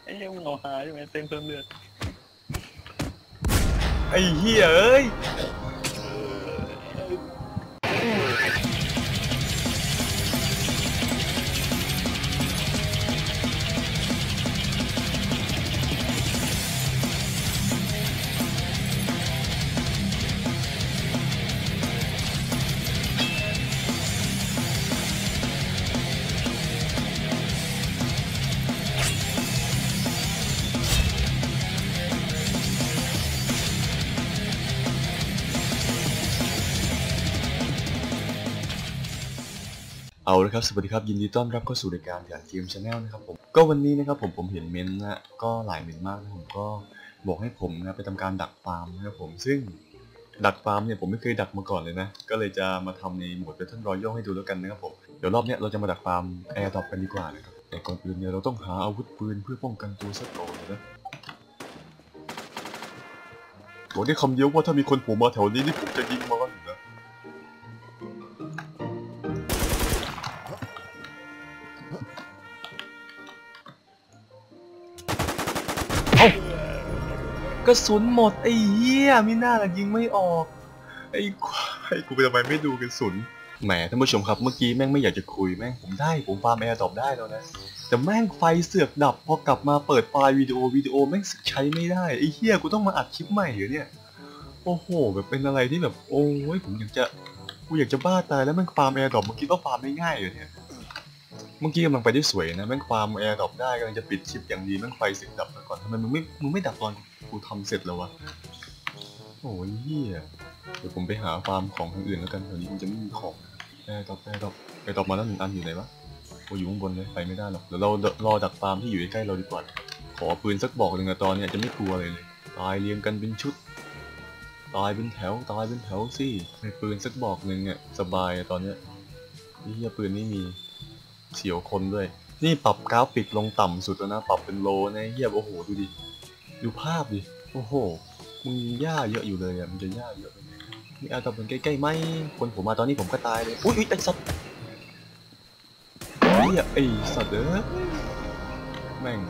อ้เหี้ยมึงเอาหาใช่ไหมเต้นเพิ่มเลือดไอ้เหี้ยเอ้ยเอาละครับสวัสดีครับยินดีต้อนรับเข้าสู่รายการอย่างเกมชาแนลนะครับผมก็วันนี้นะครับผมเห็นเมนต์นะก็หลายเมนต์มากนะผมก็บอกให้ผมนะไปทำการดักฟาร์มนะครับผมซึ่งดักฟาร์มเนี่ยผมไม่เคยดักมาก่อนเลยนะก็เลยจะมาทำในโหมด Battle Royale ให้ดูแล้วกันนะครับผมเดี๋ยวรอบนี้เราจะมาดักฟาร์มแอร์ดรอปกันดีกว่านะครับแต่ก่อนอื่นเนี่ยเราต้องหาอาวุธปืนเพื่อป้องกันตัวสักก่อนนะบอกได้คำเดียวว่าถ้ามีคนโผล่มาแถวนี้นี่ผมจะยิงมันนะกระสุนหมดไอ้เหี้ยไม่น่าละยิงไม่ออกไอ้กูไปทำไมไม่ดูกระสุนแหมท่านผู้ชมครับเมื่อกี้แม่งไม่อยากจะคุยแม่งผมฟาร์มแอร์ดรอปได้แล้วนะแต่แม่งไฟเสือกดับพอกลับมาเปิดไฟล์วิดีโอแม่งใช้ไม่ได้ไอ้เหี้ยกูต้องมาอัดคลิปใหม่เหรอเนี่ยโอ้โหแบบเป็นอะไรที่แบบโอ้ยกูอยากจะบ้าตายแล้วแม่งฟาร์มแอร์ดรอปมึงคิดว่าฟาร์มได้ง่ายเหรอเนี่ยเมื่อกี้กำลังไปได้สวยนะแม่งฟาร์มแอร์ดรอปได้กำลังจะปิดชิปอย่างดีแม่งไฟเสือกดับมาก่อนทำไมมึงไม่ดับตอนกูทำเสร็จแล้ววะโอ้ยเหี้ยเดี๋ยวผมไปหาฟาร์มของทางอื่นแล้วกันแถวนี้มันจะไม่มีของแอร์ดรอปมาแล้ว1 อันอยู่ไหนวะโอ้อยู่ข้างบนเลยไปไม่ได้หรอกเดี๋ยวเรารอดักฟาร์มที่อยู่ใกล้เราดีกว่าขอปืนสักบอกหนึ่งนะตอนนี้จะไม่กลัวเลยตายเรียงกันเป็นชุดตายเป็นแถวสิในปืนสักบอกหนึ่งเนี่ยสบายตอนเนี้ยนี่เหี้ยปืนไม่มีเฉียวคนด้วยนี่ปรับกราฟิกลงต่ำสุดแล้วนะปรับเป็นโลนะเหี้ยโอ้โหดูดิดูภาพดิโอ้โหมึงหญ้าเยอะอยู่เลยอ่ะมันจะหญ้าเยอะนี่อาจจะเป็นใกล้ๆไหมคนผมมาตอนนี้ผมก็ตายเลยอุ้ยไอ้สัตว์ไอ้สัตว์แม่ง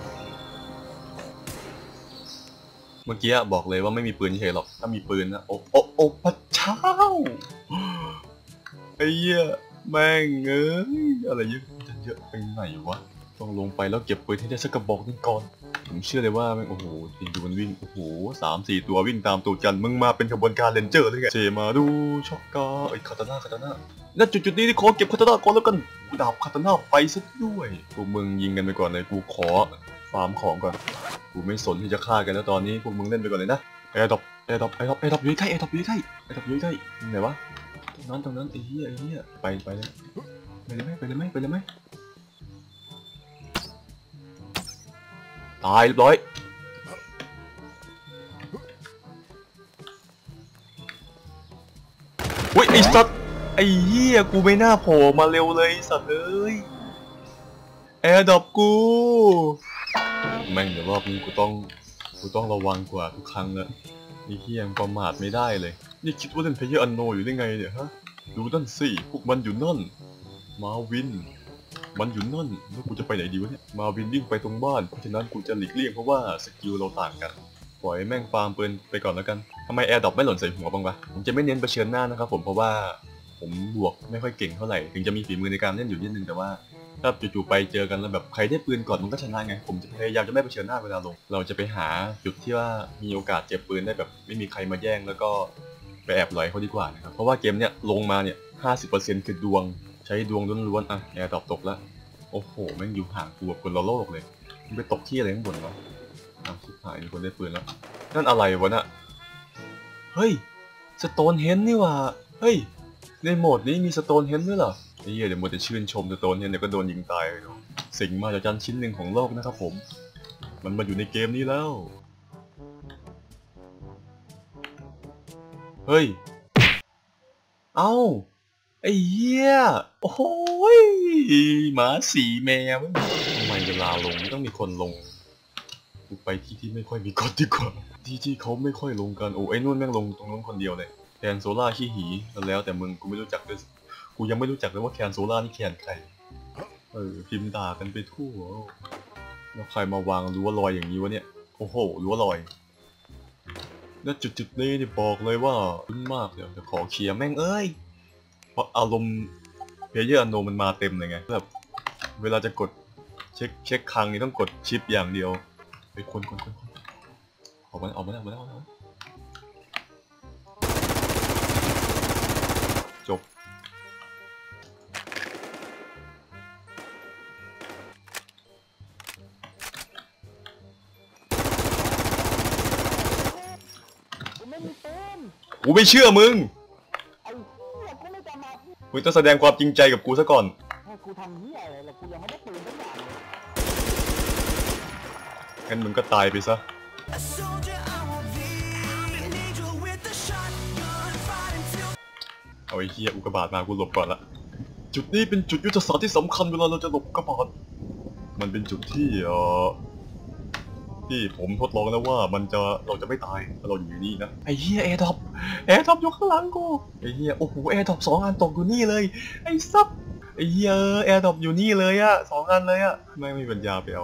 เมื่อกี้บอกเลยว่าไม่มีปืนเฉยหรอกถ้ามีปืนนะโอ้พระเจ้าไอ้เหี้ยแม่งเอ้ยอะไรเยอะไปไหนวะต้องลงไปแล้วเก็บปืนให้ได้สักกระบอกนึงก่อนผมเชื่อเลยว่าแม่งโอ้โหดูมันวิ่งโอ้โห3-4 ตัววิ่งตามตูดกันมึงมาเป็นขบวนการเรนเจอร์เลยไงเจมาดูช็อกกาไอ้คาตาน่าณจุดนี้ที่ขอเก็บคาตาน่าก่อนแล้วกันกูดาบคาตาน่าไปซะด้วยพวกมึงยิงกันไปก่อนเลยกูขอฟาร์มของก่อนกูไม่สนที่จะฆ่ากันแล้วตอนนี้พวกมึงเล่นไปก่อนเลยนะแอร์ดรอปอยู่ใกล้ไหนวะตรงนั้นไอ้เหี้ยไปเลยไปเลยไหมตายเรียบร้อยอุ้ยไอ้สัตว์ไอ้เหี้ยกูไม่น่าโผล่มาเร็วเลยสัตว์เอ้ยแอร์ดรอปกูแม่งเดี๋ยวรอบนี้กูต้องระวังกว่าทุกครั้งละไอ้เหี้ยประมาทไม่ได้เลยนี่คิดว่าเล่นเพลเยอร์อันโนอยู่ได้ไงเนี่ยฮะดูนั่นสิพวกมันอยู่นั่นมาวินมันอยู่นั่นแล้วกูจะไปไหนดีวะเนี่ยมาวินวิ่งไปตรงบ้านเพราะฉะนั้นกูจะหลีกเลี่ยงเพราะว่าสกิลเราต่างกันปล่อยแม่งฟาร์มปืนไปก่อนแล้วกันทำไมแอร์ดรอปไม่หล่นใส่หัวบ้างวะผมจะไม่เน้นเผชิญหน้านะครับผมเพราะว่าผมบวกไม่ค่อยเก่งเท่าไหร่ถึงจะมีฝีมือในการเล่นอยู่นิดนึงแต่ว่าถ้าจู่ๆไปเจอกันแล้วแบบใครได้ปืนก่อนมันก็ชนะไงผมจะพยายามจะไม่เผชิญหน้าเวลาลงเราจะไปหาจุดที่ว่ามีโอกาสเจ็บปืนได้แบบไม่มีใครมาแย่งแล้วก็ไปแอบหลอยเขาดีกว่านะครับเพราะว่าเกมเนี้ยลงมาเนี่ย50%คือดวงใช้ดวงล้วนๆอ่ะแอร์ดรอปตกแล้วโอ้โหแม่งอยู่ห่างตัวคนละโลกเลยมันไปตกที่อะไรข้างบนวะชิบหายมีคนได้ปืนแล้วนั่นอะไรวะน่ะเฮ้ยสโตนเฮนนี่ว่ะเฮ้ยในโหมดนี้มีสโตนเฮนด้วยเหรอไอ้เหี้ยเดี๋ยวมัวแต่ชื่นชมสโตนเฮนเดี๋ยวก็โดนยิงตายเลยสิ่งมหัศจรรย์ชิ้นหนึ่งของโลกนะครับผมมันมาอยู่ในเกมนี้แล้วเฮ้ยเอ้าไอ้เหี้ยโอ้ยหมาสีแมวทำไมเวลาลงต้องมีคนลงไปที่ไม่ค่อยมีคนดีกว่าที่เขาไม่ค่อยลงกันโอ้ไอ้นู่นแม่งลงตรงนั้นคนเดียวเลยแคนโซล่าขี้หีแล้วแต่มึงกูไม่รู้จักด้วยกูยังไม่รู้จักเลยว่าแคนโซล่านี่แคนใครพิมพ์ด่ากันไปทั่วแล้วใครมาวางรั้วลอยอย่างนี้วะเนี่ยโอ้โหรั้วลอยแล้วจุดนี้นี่บอกเลยว่าคุ้นมากเดี๋ยวจะขอเคลียร์แม่งเอ้ยเพราะอารมณ์เพลเยอร์อโนมันมาเต็มเลยไงแบบเวลาจะกดเช็คครั้งนี่ต้องกดชิปอย่างเดียวไปคนออกมาแล้วจบกูไม่เชื่อมึงมึงต้องแสดงความจริงใจกับกูซะก่อนกูทำเหี้ยอะไรล่ะกูยังไม่ได้ปืนสักอย่างเลยงั้นมึงก็ตายไปซะเอาไอ้เหี้ยอุกกาบาตมากูหลบก่อนละจุดนี้เป็นจุดยุทธศาสตร์ที่สำคัญเวลาเราจะหลบอุกกาบาตมันเป็นจุดที่ที่ผมทดลองแล้วว่าเราจะไม่ตายถ้าเราอยู่นี่นะไอ้เหี้ยแอร์ดรอปอยู่ข้างหลังกูไอ้เหี้ยโอ้โหแอร์ดรอป2 อันตกอยู่นี่เลยไอ้ซับไอ้เหี้ยแอร์ดรอปอยู่นี่เลยอะ2 อันเลยอะไม่มีปัญญาไปเอา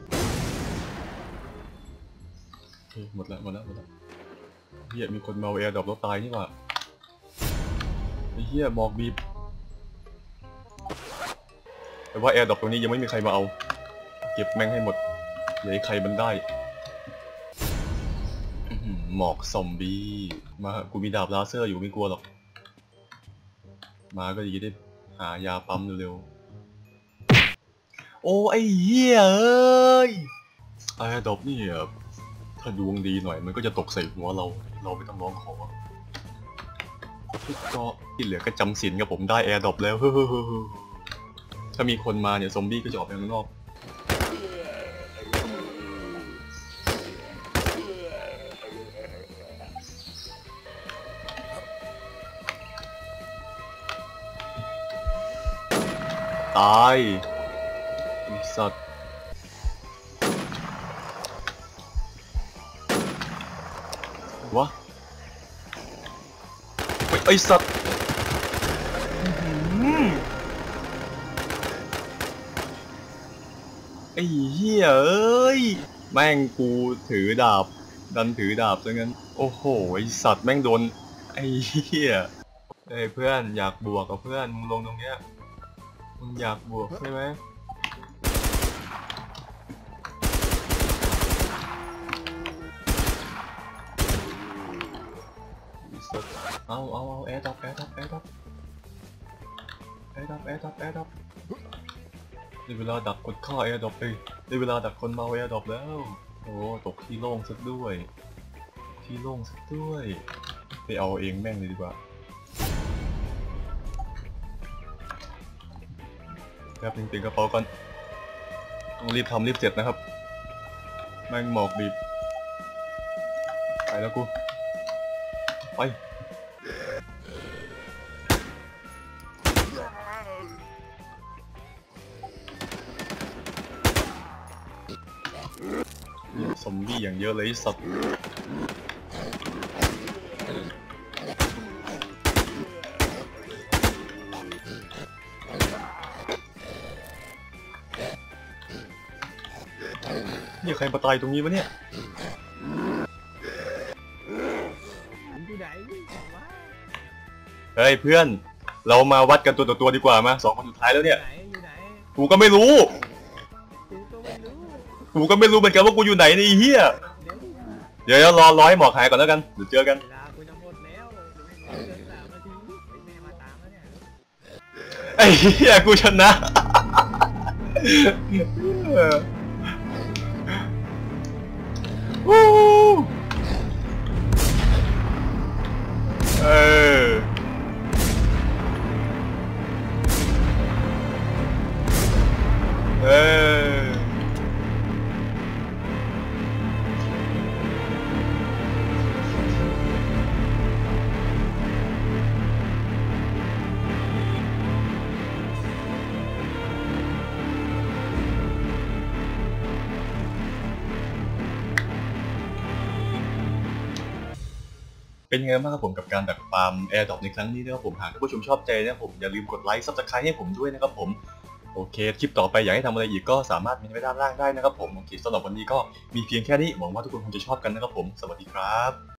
หมดแล้วเหี้ยมีคนเมาแอร์ดรอปแล้วตายนี่หว่าไอ้เหี้ยหมอกบีบแต่ว่าแอร์ดรอปตรงนี้ยังไม่มีใครมาเอาเก็บแม่งให้หมดอย่าให้ใครมันได้หมอกซอมบี้มากูมีดาบลาเซอร์อยู่ไม่กลัวหรอกมาก็ดีได้หายาปั๊มเร็วๆโอ้ไอ้เหี้ยเอ้ยแอร์ดรอปนี่ถ้าดวงดีหน่อยมันก็จะตกใส่หัวเราไม่ต้องร้องขอก็ที่เหลือก็จำศีลกับผมได้แอร์ดรอปแล้วถ้ามีคนมาเนี่ยซอมบี้ก็จะออกไปข้างนอกตายไอ้สัตว์วะไอ้สัตว์ไอ้เหี้ยเอ้ยแม่งกูถือดาบดันถือดาบซะงั้นโอ้โหไอ้สัตว์แม่งโดนไอ้เหี้ยเอ้ยเพื่อนอยากบวกกับเพื่อนมึงลงตรงเนี้ยมึงอยากบวกใช่ไหมเอาแอร์ดรอปได้เวลาดักกดฆ่าแอร์ดรอปไปได้เวลาดักคนเมาแอร์ดรอปแล้วโอ้ตกที่โล่งซะด้วยไปเอาเองแม่งเลยดีกว่าครับจริงๆกระเป๋าก่อนต้องรีบทำรีบเสร็จนะครับแม่งหมอกบีบไปแล้วกูไปซอมบี้อย่างเยอะเลยสัตว์นี่ใครมาตายตรงนี้วะเนี่ยเฮ้ยเพื่อนเรามาวัดกันตัวต่อตัวดีกว่ามา2 คนสุดท้ายแล้วเนี่ยกูก็ไม่รู้เหมือนกันว่ากูอยู่ไหนนี่เฮียเดี๋ยวรอให้หมอกหายก่อนแล้วกันเดี๋ยวเจอกันไอ้เฮียกูชนะเป็นยังไงบ้างครับผมกับการดักฟาร์มแอร์ดรอปในครั้งนี้นะครับผมหากท่านผู้ชมชอบใจนะครับผมอย่าลืมกดไลค์ซับสไครต์ให้ผมด้วยนะครับผมโอเคคลิปต่อไปอยากให้ทำอะไรอีกก็สามารถเมนไว้ด้านล่างได้นะครับผมโอเคสำหรับวันนี้ก็มีเพียงแค่นี้หวังว่าทุกคนคงจะชอบกันนะครับผมสวัสดีครับ